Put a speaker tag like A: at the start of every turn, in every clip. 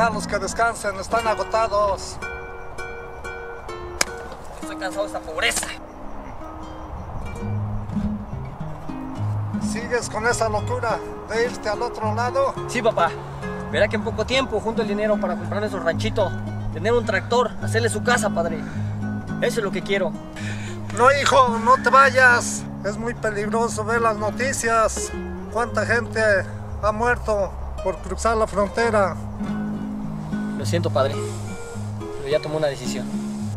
A: dejarlos que descansen, están agotados.
B: Estoy cansado de esta pobreza.
A: ¿Sigues con esa locura de irte al otro lado?
B: Sí, papá. Verá que en poco tiempo junto el dinero para comprar nuestro ranchito, tener un tractor, hacerle su casa, padre. Eso es lo que quiero.
A: No, hijo, no te vayas. Es muy peligroso ver las noticias. ¿Cuánta gente ha muerto por cruzar la frontera?
B: Lo siento, padre, pero ya tomé una decisión.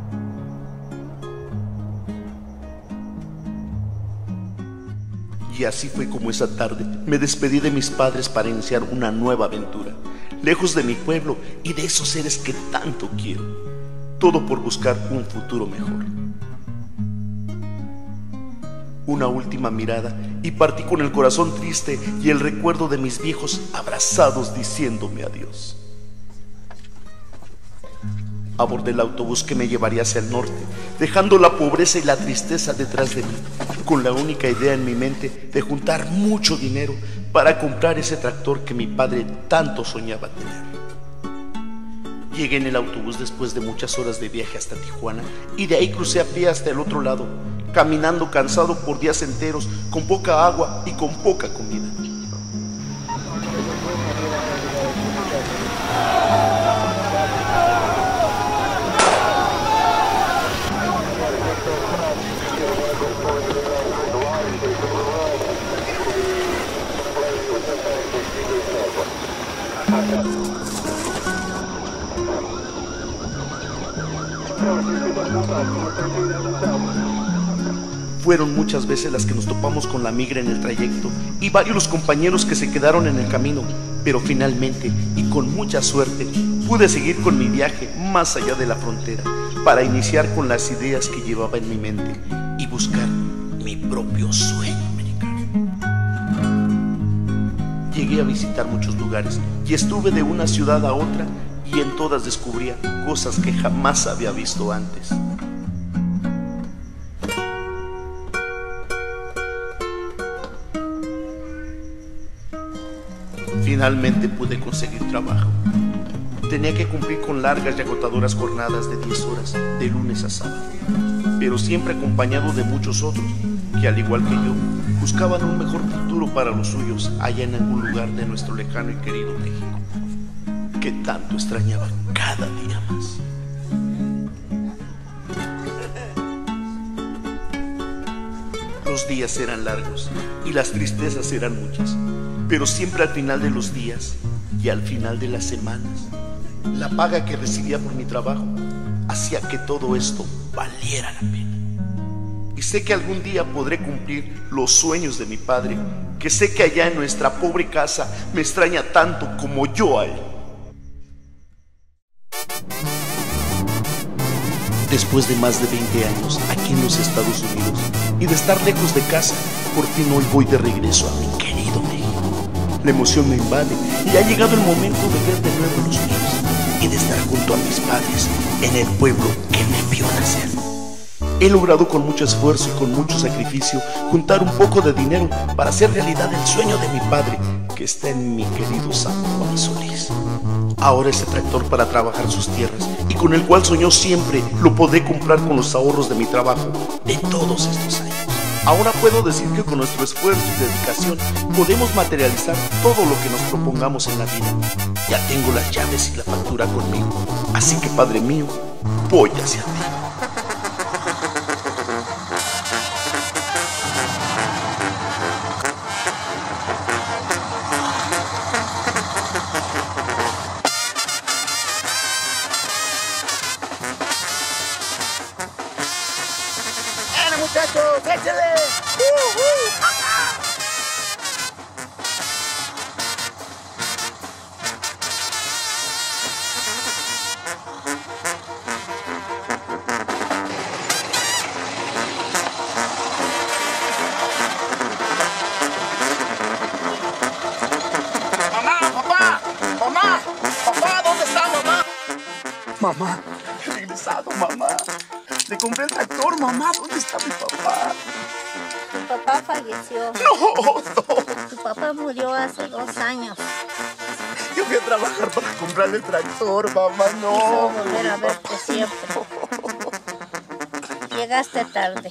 C: Y así fue como esa tarde me despedí de mis padres para iniciar una nueva aventura, lejos de mi pueblo y de esos seres que tanto quiero. Todo por buscar un futuro mejor. Una última mirada y partí con el corazón triste y el recuerdo de mis viejos abrazados diciéndome adiós. Abordé el autobús que me llevaría hacia el norte, dejando la pobreza y la tristeza detrás de mí, con la única idea en mi mente de juntar mucho dinero para comprar ese tractor que mi padre tanto soñaba tener. Llegué en el autobús después de muchas horas de viaje hasta Tijuana y de ahí crucé a pie hasta el otro lado, caminando cansado por días enteros, con poca agua y con poca comida. Fueron muchas veces las que nos topamos con la migra en el trayecto y varios los compañeros que se quedaron en el camino, pero finalmente y con mucha suerte pude seguir con mi viaje más allá de la frontera para iniciar con las ideas que llevaba en mi mente y buscar mi propio sueño americano. Llegué a visitar muchos lugares y estuve de una ciudad a otra y en todas descubría cosas que jamás había visto antes. Finalmente pude conseguir trabajo. Tenía que cumplir con largas y agotadoras jornadas de 10 horas, de lunes a sábado, pero siempre acompañado de muchos otros que, al igual que yo, buscaban un mejor futuro para los suyos allá en algún lugar de nuestro lejano y querido México, que tanto extrañaba cada día más. Los días eran largos y las tristezas eran muchas, pero siempre al final de los días y al final de las semanas, la paga que recibía por mi trabajo hacía que todo esto valiera la pena. Y sé que algún día podré cumplir los sueños de mi padre, que sé que allá en nuestra pobre casa me extraña tanto como yo a él. Después de más de 20 años aquí en los Estados Unidos y de estar lejos de casa, por fin hoy voy de regreso a mi querido México. La emoción me invade y ha llegado el momento de ver de nuevo a los míos y de estar junto a mis padres en el pueblo que me vio nacer. He logrado con mucho esfuerzo y con mucho sacrificio juntar un poco de dinero para hacer realidad el sueño de mi padre, que está en mi querido San Juan Solís. Ahora ese tractor para trabajar sus tierras y con el cual soñó siempre lo podré comprar con los ahorros de mi trabajo de todos estos años. Ahora puedo decir que con nuestro esfuerzo y dedicación podemos materializar todo lo que nos propongamos en la vida. Ya tengo las llaves y la factura conmigo, así que Padre mío, voy hacia ti.
B: Muchachos, échale. Papá, ¿dónde está mamá? Mamá, he regresado, mamá. Le compré el tractor, mamá. ¿Dónde está mi papá?
D: Tu papá falleció.
B: No.
D: Tu papá murió hace 2 años.
C: que fui a trabajar para comprarle el tractor, mamá, no.
D: Quiero volver a verte siempre. Llegaste tarde.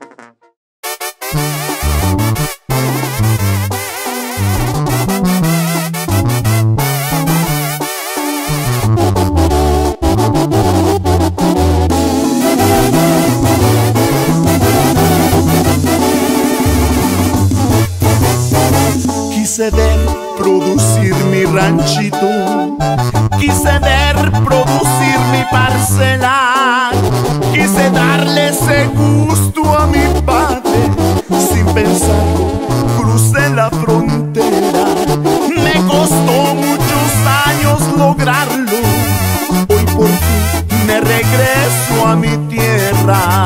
C: Quise ver producir mi ranchito, quise ver producir mi parcela, quise darle ese gusto a mi padre. Sin pensarlo, crucé la frontera. Me costó muchos años lograrlo. Hoy por fin me regreso a mi tierra.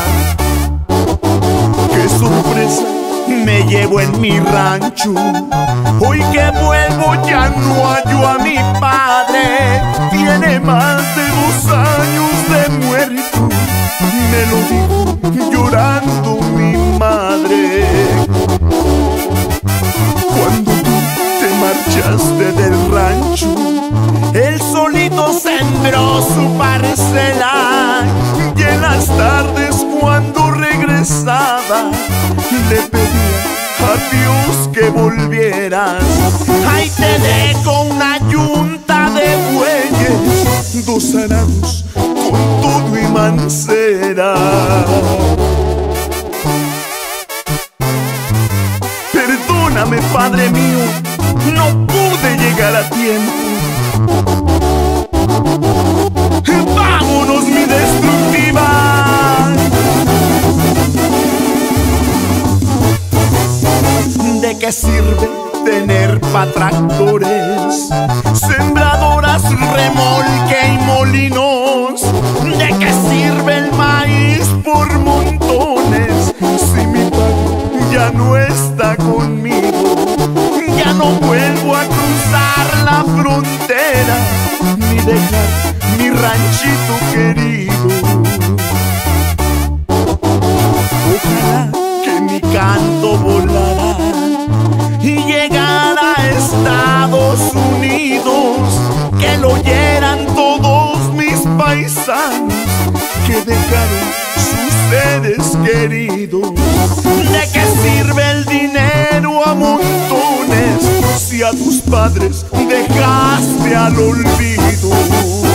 C: ¡Qué sorpresa! Me llevo en mi rancho. Hoy que vuelvo ya no hallo a mi padre. Tiene más de 2 años de muerto. Me lo dijo llorando mi madre. Cuando tú te marchaste del rancho, él solito sembró su parcela. Y en las tardes cuando regresaba le pedía a Dios que volvieras. Ahí te dejo una yunta de bueyes, 2 arados con todo y mancera. Perdóname, Padre mío, no pude llegar a tiempo. ¡Vámonos, mi destructiva! ¿De qué sirve tener tractores, sembradoras, remolque y molinos? ¿De qué sirve el maíz por montones si mi padre ya no está conmigo? Ya no vuelvo a cruzar la frontera ni dejar mi ranchito querido. Ojalá que mi canto volara y llegara a Estados Unidos, que lo oyeran todos mis paisanos que dejaron sus seres queridos. ¿De qué sirve el dinero a montones si a tus padres dejaste al olvido?